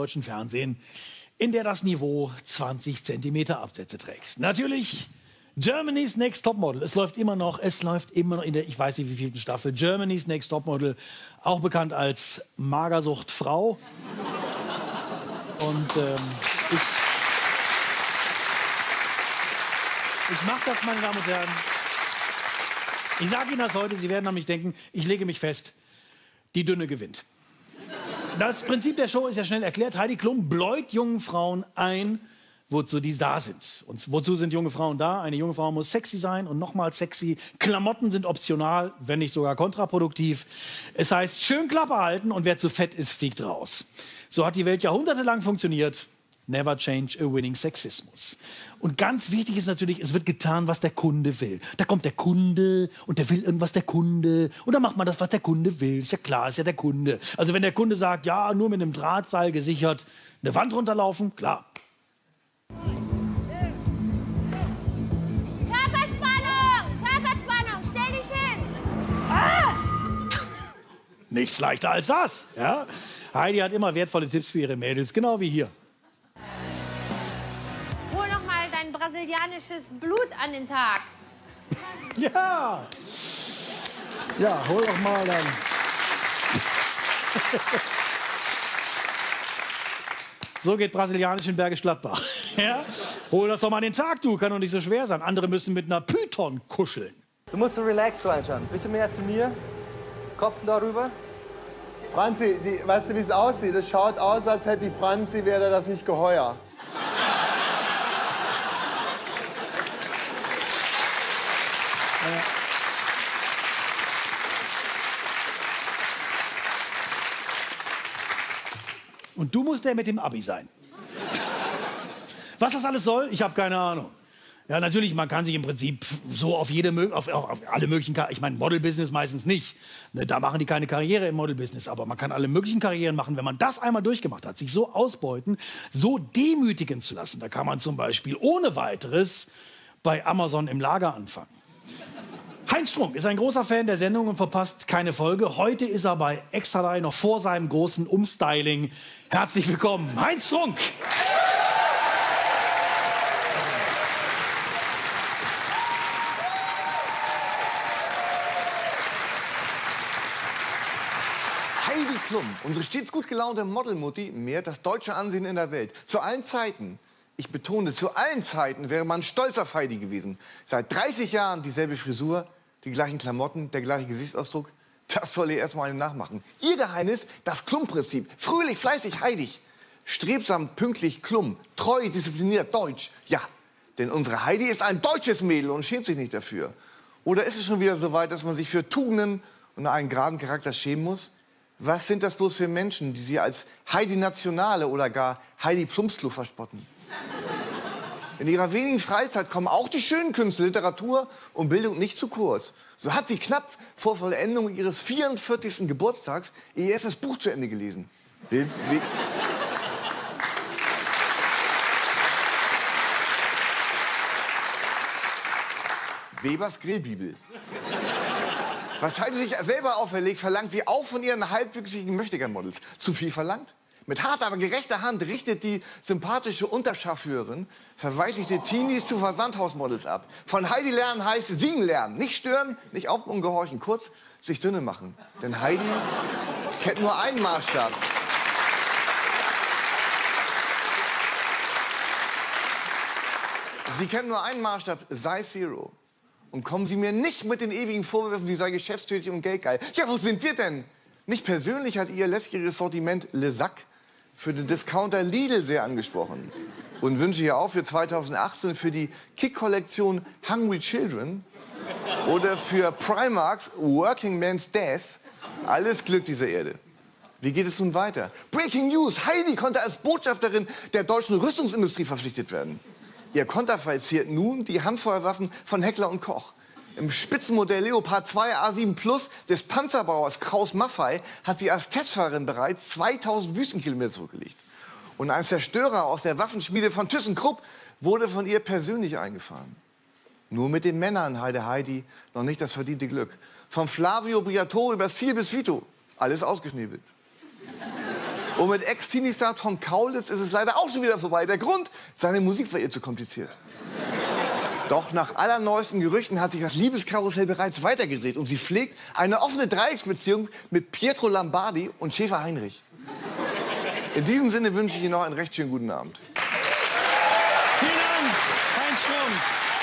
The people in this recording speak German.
deutschen Fernsehen, in der das Niveau 20 Zentimeter Absätze trägt. Natürlich Germany's Next Topmodel. Es läuft immer noch in der, ich weiß nicht wievielten Staffel, Germany's Next Topmodel, auch bekannt als Magersucht-Frau. Und ich mache das, meine Damen und Herren. Ich sage Ihnen das heute, Sie werden an mich denken, ich lege mich fest, die Dünne gewinnt. Das Prinzip der Show ist ja schnell erklärt. Heidi Klum bläut jungen Frauen ein, wozu die da sind. Und wozu sind junge Frauen da? Eine junge Frau muss sexy sein und nochmal sexy. Klamotten sind optional, wenn nicht sogar kontraproduktiv. Es heißt, schön Klappe halten und wer zu fett ist, fliegt raus. So hat die Welt jahrhundertelang funktioniert. Never change a winning Sexismus. Und ganz wichtig ist natürlich, es wird getan, was der Kunde will. Da kommt der Kunde und der will irgendwas der Kunde. Und dann macht man das, was der Kunde will. Ist ja klar, ist ja der Kunde. Also wenn der Kunde sagt, ja, nur mit einem Drahtseil gesichert eine Wand runterlaufen, klar. Körperspannung, stell dich hin. Nichts leichter als das. Ja? Heidi hat immer wertvolle Tipps für ihre Mädels, genau wie hier. Hol noch mal dein brasilianisches Blut an den Tag. Ja. Ja, hol doch mal dann. So geht brasilianisch in Bergisch Gladbach. Ja? Hol das doch mal an den Tag, du. Kann doch nicht so schwer sein. Andere müssen mit einer Python kuscheln. Du musst so relaxed reinschauen. Bisschen mehr zu mir. Kopf darüber. Franzi, weißt du, wie es aussieht? Es schaut aus, als hätte die Franzi, wäre das nicht geheuer. Und du musst der mit dem Abi sein. Was das alles soll, ich habe keine Ahnung. Ja, natürlich, man kann sich im Prinzip so auf alle möglichen, ich meine, Model-Business meistens nicht. Ne, da machen die keine Karriere im Model-Business, aber man kann alle möglichen Karrieren machen, wenn man das einmal durchgemacht hat, sich so ausbeuten, so demütigen zu lassen. Da kann man zum Beispiel ohne weiteres bei Amazon im Lager anfangen. Heinz Strunk ist ein großer Fan der Sendung und verpasst keine Folge. Heute ist er bei Extra 3 noch vor seinem großen Umstyling. Herzlich willkommen, Heinz Strunk! Heidi Klum, unsere stets gut gelaunte Modelmutti, mehrt das deutsche Ansehen in der Welt. Zu allen Zeiten, ich betone, zu allen Zeiten wäre man stolz auf Heidi gewesen. Seit 30 Jahren dieselbe Frisur, die gleichen Klamotten, der gleiche Gesichtsausdruck. Das soll ihr erstmal nachmachen. Ihr Geheimnis, das Klum-Prinzip. Fröhlich, fleißig, heidig. Strebsam, pünktlich, Klum. Treu, diszipliniert, deutsch. Ja, denn unsere Heidi ist ein deutsches Mädel und schämt sich nicht dafür. Oder ist es schon wieder so weit, dass man sich für Tugenden und einen geraden Charakter schämen muss? Was sind das bloß für Menschen, die sie als Heidi Nationale oder gar Heidi Plumpsklo verspotten? In ihrer wenigen Freizeit kommen auch die schönen Künste, Literatur und Bildung nicht zu kurz. So hat sie knapp vor Vollendung ihres 44. Geburtstags ihr erstes Buch zu Ende gelesen. Webers Grillbibel. Was Heidi sich selber auferlegt, verlangt sie auch von ihren halbwüchsigen Möchtegern-Models. Zu viel verlangt? Mit harter, aber gerechter Hand richtet die sympathische Unterscharführerin verweichlichte Teenies zu Versandhausmodels ab. Von Heidi lernen heißt siegen lernen. Nicht stören, nicht aufbauen und gehorchen. Kurz, sich dünne machen. Denn Heidi kennt nur einen Maßstab. Sie kennt nur einen Maßstab, Size Zero. Und kommen Sie mir nicht mit den ewigen Vorwürfen, sie sei geschäftstüchtig und geldgeil. Ja, wo sind wir denn? Mich persönlich hat ihr lästiges Sortiment Le Sac für den Discounter Lidl sehr angesprochen. Und wünsche ihr auch für 2018 für die Kick-Kollektion Hungry Children oder für Primarks Working Man's Death alles Glück dieser Erde. Wie geht es nun weiter? Breaking News! Heidi konnte als Botschafterin der deutschen Rüstungsindustrie verpflichtet werden. Ihr Konterfei ziert nun die Handfeuerwaffen von Heckler & Koch. Im Spitzenmodell Leopard 2 A7 Plus des Panzerbauers Kraus Maffei hat sie als Testfahrerin bereits 2000 Wüstenkilometer zurückgelegt. Und ein Zerstörer aus der Waffenschmiede von ThyssenKrupp wurde von ihr persönlich eingefahren. Nur mit den Männern hatte Heidi noch nicht das verdiente Glück. Vom Flavio Briatore über Ziel bis Vito, alles ausgeschnebelt. Und mit Ex-Teenie-Star Tom Kaulitz ist es leider auch schon wieder vorbei. Der Grund, seine Musik war ihr zu kompliziert. Doch nach allerneuesten Gerüchten hat sich das Liebeskarussell bereits weitergedreht und sie pflegt eine offene Dreiecksbeziehung mit Pietro Lombardi und Schäfer Heinrich. In diesem Sinne wünsche ich Ihnen noch einen recht schönen guten Abend. Vielen Dank, Heinz Strunk.